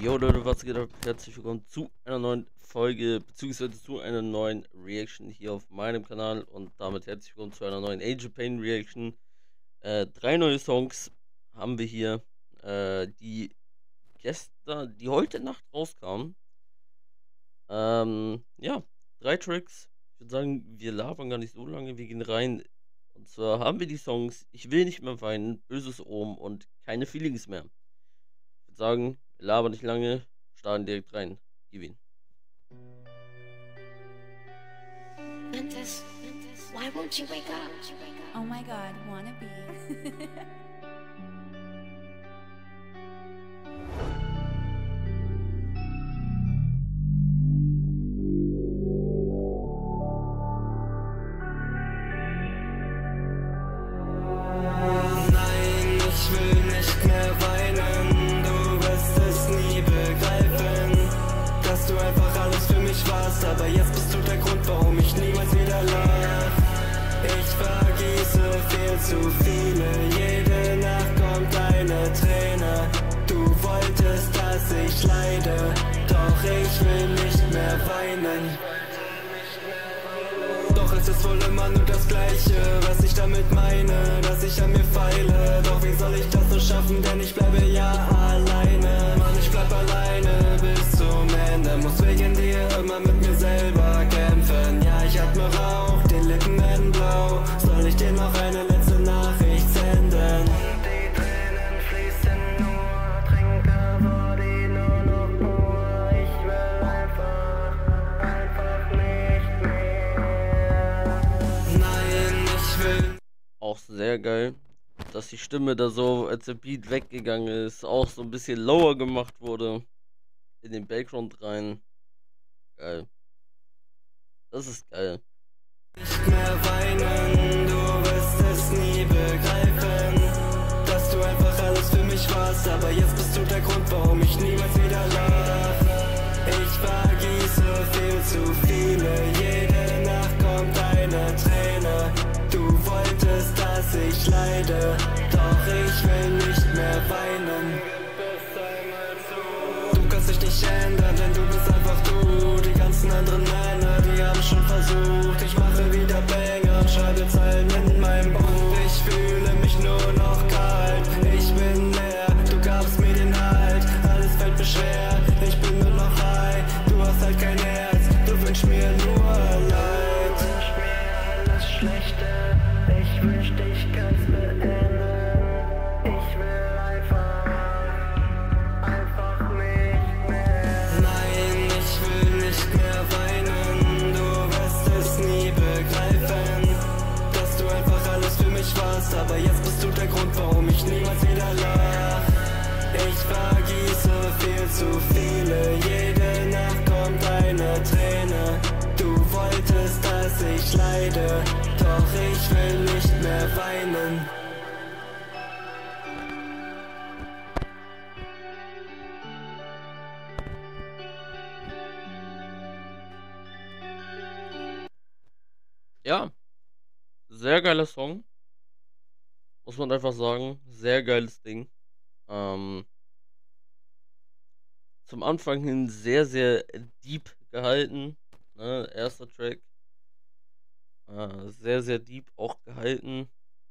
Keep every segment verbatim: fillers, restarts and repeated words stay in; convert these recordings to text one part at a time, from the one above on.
Jo Leute, was geht ab? Herzlich willkommen zu einer neuen Folge, beziehungsweise zu einer neuen Reaction hier auf meinem Kanal und damit herzlich willkommen zu einer neuen Age of Pain Reaction. Äh, drei neue Songs haben wir hier, äh, die gestern, die heute Nacht rauskamen. Ähm, ja, drei Tracks. Ich würde sagen, wir labern gar nicht so lange, wir gehen rein. Und zwar haben wir die Songs Ich will nicht mehr weinen, Böses Omen und Keine Feelings mehr. Ich würde sagen, wir labern nicht lange, starten direkt rein. Gib ihn. Mantis, why won't you wake up? Oh my god, wanna be. Nein, ich will nicht mehr weinen, du wirst es nie begreifen, dass du einfach alles für mich warst, aber jetzt bist du der Grund, warum ich niemals wieder lach. Ich vergieße viel zu viele, jede Nacht kommt eine Träne. Du wolltest, dass ich leide, doch ich will nicht mehr weinen. Doch es ist wohl immer nur das Gleiche, was ich damit meine, dass ich an mir feile. Doch wie soll ich das so schaffen, denn ich bleibe ja alleine. Mann, ich bleib alleine bis zum Ende, muss wegen dir immer mit mir selber kämpfen. Ja, ich atme Rauch, die Lippen werden blau. Soll ich dir noch eine letzte Nachricht senden? Die Tränen fließen nur, trinke Body nur noch pur. Ich will einfach, einfach nicht mehr. Nein, ich will. Auch sehr geil, dass die Stimme da so, als der Beat weggegangen ist, auch so ein bisschen lower gemacht wurde. In den Background rein. Geil. Das ist geil. Nicht mehr weinen, du wirst es nie begreifen, dass du einfach alles für mich warst, aber jetzt bist du der Grund, warum ich niemals wieder lach. Ich vergieße viel zu viele, jede Nacht kommt eine Träne. Du wolltest, dass ich leide, doch ich will nicht mehr weinen. Du kannst dich nicht ändern, denn du bist einfach du. Die ganzen anderen Männer, die haben schon versucht. Ich mache wieder Banger und schreibe Zeilen in meinem Buch. Ich fühle mich nur noch kalt, ich bin leer. Du gabst mir den Halt, alles fällt mir schwer. Ich bin nur noch high, du hast halt kein Herz. Du wünschst mir nur Leid. Du wünschst mir alles Schlechte, ich wünschte ich kann's beenden. Ich will einfach, einfach nicht mehr. Nein, ich will nicht mehr weinen, du wirst es nie begreifen, dass du einfach alles für mich warst, aber jetzt bist du der Grund, warum ich niemals wieder lach. Ich vergieße viel zu viele, jede Nacht kommt eine Träne. Du wolltest, dass ich leide, doch ich will nicht mehr weinen. Ja, sehr geiler Song. Muss man einfach sagen. Sehr geiles Ding. Ähm, zum Anfang hin sehr, sehr deep gehalten. Ne? Erster Track. Äh, sehr, sehr deep auch gehalten.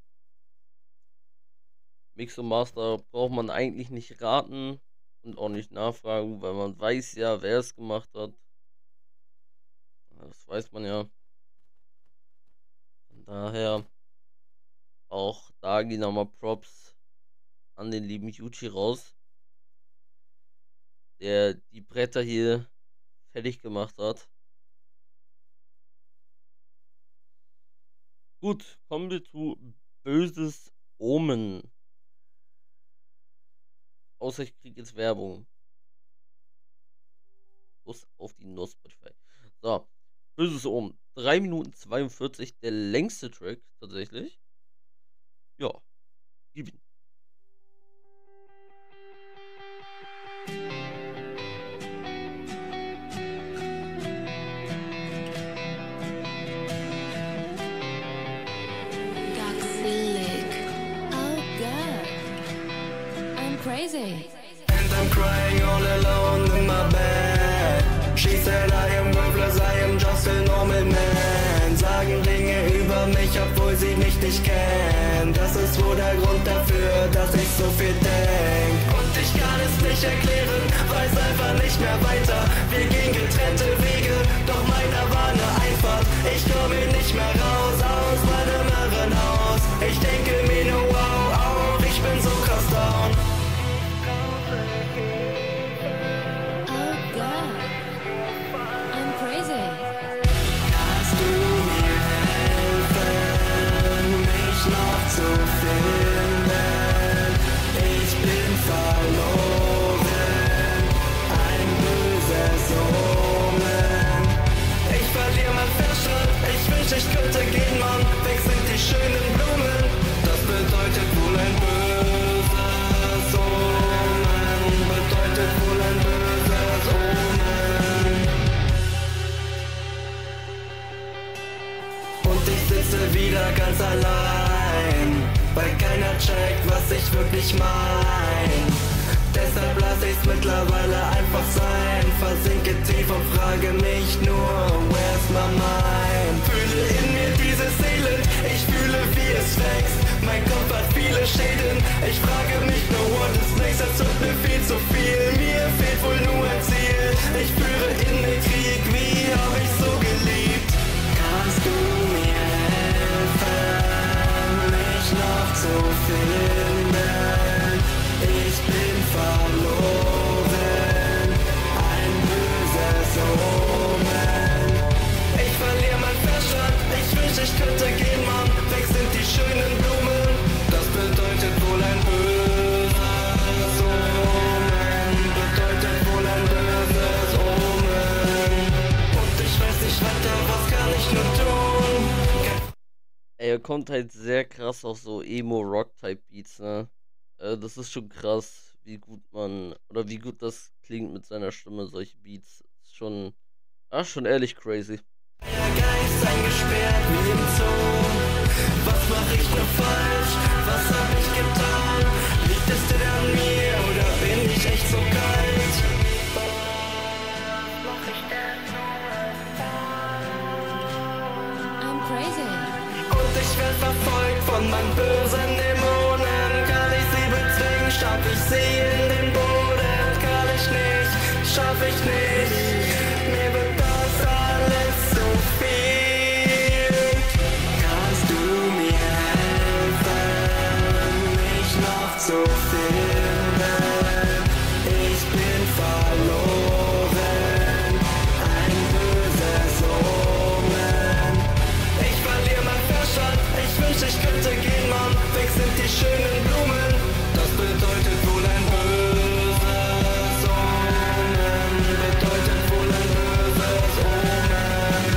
Mix und Master braucht man eigentlich nicht raten und auch nicht nachfragen, weil man weiß ja, wer es gemacht hat. Das weiß man ja. Von daher auch da gehen nochmal Props an den lieben Yuji raus, der die Bretter hier fertig gemacht hat. Gut, kommen wir zu Böses Omen. Außer ich kriege jetzt Werbung. Los auf die Nuss, Spotify. So, Böses Omen. drei Minuten zweiundvierzig, der längste Track tatsächlich. Ja, gib ihn. Oh god, I'm crazy. And I'm crying all alone in my bed. She said I am worthless, I am just a normal man. Sagen Dinge über mich, obwohl sie mich nicht kennen. Das ist wohl der Grund dafür, dass ich so viel denk. Und ich kann es nicht erklären, weiß einfach nicht mehr weiter. Wir gehen getrennte Wege, doch meiner war eine Einfahrt. Ich komm hier nicht mehr raus aus meinem Irrenhaus. Ich denke mir nur wow, auch ich bin so krass down. Oh God, I'm crazy. Kannst du mir helfen, mich noch zu finden? Ich bin verloren, ein böses Omen. Ich verliere mein Verstand, ich wünsch ich könnte gehen, Mann. Weg sind die schönen Blumen, das bedeutet wohl ein böses Omen. Bedeutet wohl ein böses Omen. Und ich sitze wieder ganz allein, weil keiner checkt, was ich wirklich mein. Deshalb lass ich's mittlerweile einfach sein. Versinke tief und frage mich nur, where's my mind? Fühle in mir dieses Elend, ich fühle wie es wächst. Mein Kopf hat viele Schäden, ich frage mich nur, what is next? Es wird mir viel zu viel, mir fehlt wohl nur ein Ziel. Ich führe in mir Krieg, wie hab ich so geliebt? Kannst du mir helfen, mich noch zu finden? Ich bin verloren, ein böses Omen. Ich verliere mein Verstand, ich wünsch ich könnte gehen, Mann. Weg sind die schönen Blumen, das bedeutet wohl ein böses Omen. Bedeutet wohl ein böses Omen. Und ich weiß nicht weiter, was kann ich nur tun? Ey, er kommt halt sehr krass auf so Emo-Rock-Type-Beats, ne? Äh, das ist schon krass, wie gut man, oder wie gut das klingt mit seiner Stimme, solche Beats. Ist schon, ah, schon ehrlich crazy. Der Geist eingesperrt wie im Zoo. Was mach ich nur falsch? Was hab ich getan? Liegt es denn an mir oder bin ich echt so kalt? Was mach ich denn I'm crazy. Und ich werd verfolgt von meinen bösen Dämonen. Kann ich sie bezwingen? Schaff ich sie in den Boden? Kann ich nicht, schaff ich nicht. Mir wird das alles zu viel. Kannst du mir helfen, mich noch zu finden? Ich bin verloren, ein böses Omen. Ich verliere mein Verstand, ich wünsch ich könnte gehen, Mann. Weg sind die schönen Blumen, das bedeutet wohl ein böses Omen. Bedeutet wohl ein böses Omen.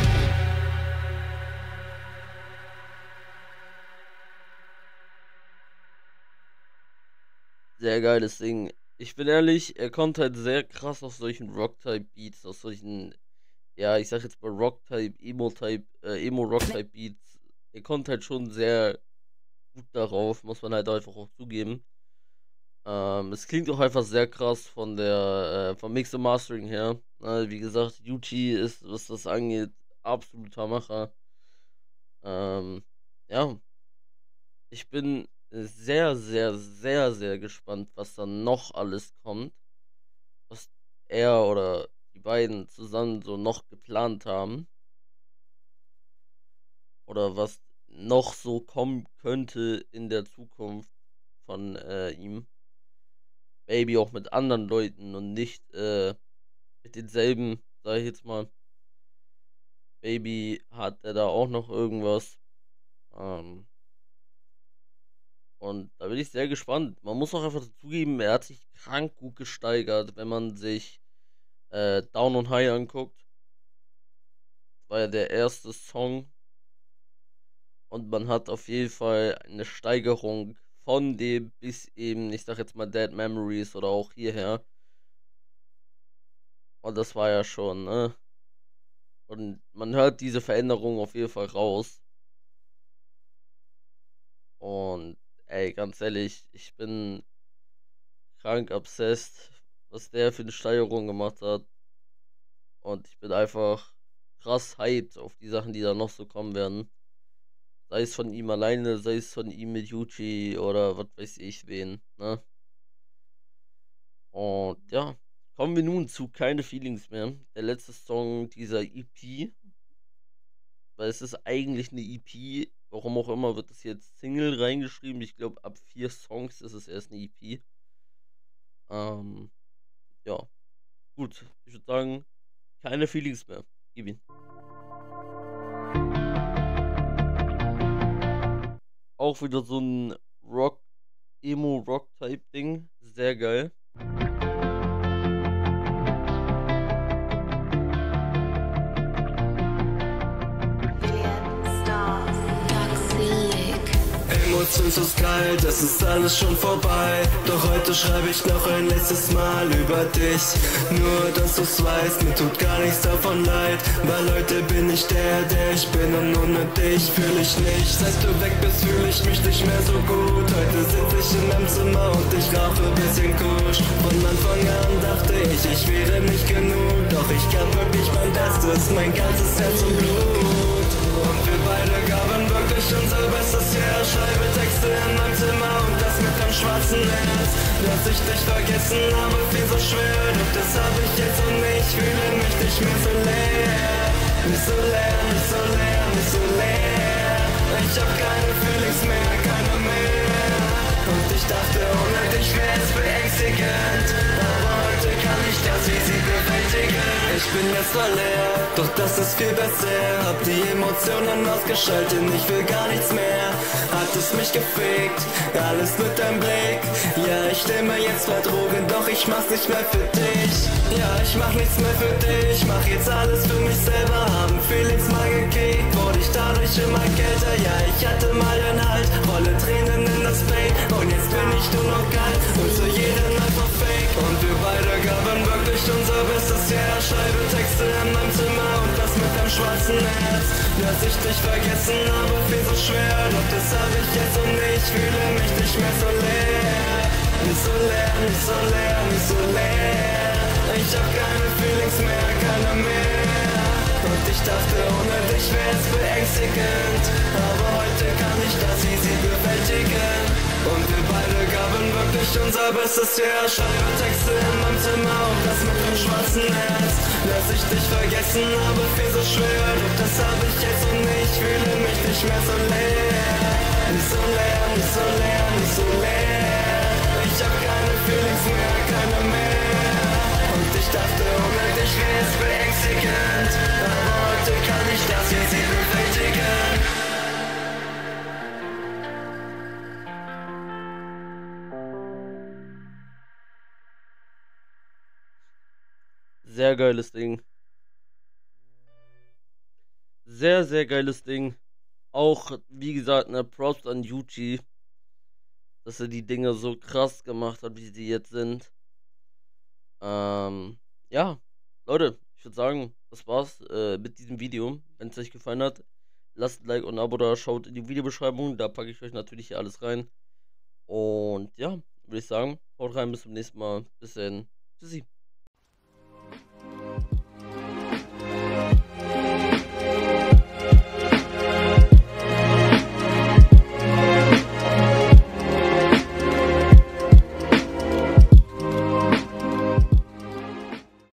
Sehr geiles Ding. Ich bin ehrlich, er kommt halt sehr krass auf solchen Rock-Type-Beats, auf solchen, ja, ich sag jetzt mal Rock-Type, Emo-Type, äh, Emo-Rock-Type-Beats. Er kommt halt schon sehr gut darauf, muss man halt einfach auch zugeben. Ähm, es klingt auch einfach sehr krass von der, äh, vom Mix und Mastering her. Äh, wie gesagt, Yuchi ist, was das angeht, absoluter Macher. Ähm, ja, ich bin sehr, sehr, sehr, sehr gespannt, was da noch alles kommt. Was er oder die beiden zusammen so noch geplant haben. Oder was noch so kommen könnte in der Zukunft von äh, ihm. Maybe auch mit anderen Leuten und nicht äh, mit denselben, sag ich jetzt mal. Baby hat er da auch noch irgendwas. Ähm, und da bin ich sehr gespannt. Man muss auch einfach zugeben, er hat sich krank gut gesteigert, wenn man sich äh, Down und High anguckt. War ja der erste Song. Und man hat auf jeden Fall eine Steigerung von dem bis eben, ich sag jetzt mal Dead Memories oder auch hierher. Und das war ja schon, ne? Und man hört diese Veränderung auf jeden Fall raus. Und ey, ganz ehrlich, ich bin krank obsessed, was der für eine Steigerung gemacht hat. Und ich bin einfach krass hyped auf die Sachen, die da noch so kommen werden. Sei es von ihm alleine, sei es von ihm mit Yuji oder was weiß ich wen, ne? Und ja, kommen wir nun zu Keine Feelings mehr. Der letzte Song dieser E P. Weil es ist eigentlich eine E P. Warum auch immer wird es jetzt Single reingeschrieben. Ich glaube, ab vier Songs ist es erst eine E P. Ähm, ja. Gut, ich würde sagen, keine Feelings mehr. Gib ihn. Auch wieder so ein Rock, Emo-Rock-Type-Ding. Sehr geil. Emotionslos kalt, es ist alles schon vorbei. Doch heute schreibe ich noch ein letztes Mal über dich. Nur, dass du's weißt, mir tut gar nichts davon leid. Weil heute bin ich der, der ich bin und ohne dich fühl ich nicht. Seit du weg bist, fühl ich mich nicht mehr so gut. Heute sitz ich in meinem Zimmer und ich rauche bisschen Kusch. Von Anfang an dachte ich, ich wäre nicht genug. Doch ich gab wirklich mein Bestes, mein ganzes Herz und Blut. Und wir beide gaben wirklich unser Bestes her. Schreibe Texte in meinem Zimmer und das mit dem schwarzen Herz. Dass ich dich vergessen habe, viel so schwer. Doch das hab ich jetzt und ich fühle mich nicht mehr so leer. Nicht so leer, nicht so leer, nicht so leer. Ich hab keine Feelings mehr, keine mehr. Und ich dachte, ohne dich wär's beängstigend. Aber heute kann ich das easy bewältigen. Ich bin jetzt voll leer, doch das ist viel besser. Hab die Emotionen ausgeschaltet, ich will gar nichts mehr. Hat es mich gefickt, alles mit deinem Blick. Ja, ich stell mir jetzt zwar Drogen, doch ich mach's nicht mehr für dich. Ja, ich mach nichts mehr für dich, mach jetzt alles für mich selber. Haben Feelings mal gekickt, wurde ich dadurch immer kälter. Ja, ich hatte mal den Halt, rolle Tränen in das Pain. Und jetzt bin ich nur noch kalt und zu jedem einfach fake. Und wir beide gaben wirklich unser Bestes her. Schreibe Texte in meinem Zimmer und das mit dem schwarzen Herz. Dass ich dich vergessen habe, viel so schwer. Doch das hab ich jetzt und ich fühle mich nicht mehr so leer. Nicht so leer, nicht so leer, nicht so leer. Ich hab keine Feelings mehr, keine mehr. Und ich dachte, ohne dich wär's beängstigend. Aber heute kann ich das easy bewältigen. Und wir beide gaben wirklich unser Bestes her. Schreibe Texte in meinem Zimmer und das mit dem schwarzen Herz. Dass ich dich vergessen habe, viel so schwer. Doch das hab ich jetzt und ich fühle mich nicht mehr so leer. Nicht so leer, nicht so leer, nicht so leer. Ich hab keine Feelings mehr, keine mehr. Und ich dachte, ohne dich wär's beängstigend. Aber heute kann ich das easy bewältigen. Sehr geiles Ding. Sehr, sehr geiles Ding. Auch, wie gesagt, ne, Props an Yuji, dass er die Dinge so krass gemacht hat, wie sie jetzt sind. Ähm, ja, Leute, ich würde sagen, das war's äh, mit diesem Video. Wenn es euch gefallen hat, lasst ein Like und ein Abo da, schaut in die Videobeschreibung, da packe ich euch natürlich hier alles rein. Und ja, würde ich sagen, haut rein, bis zum nächsten Mal. Bis dann. Tschüssi.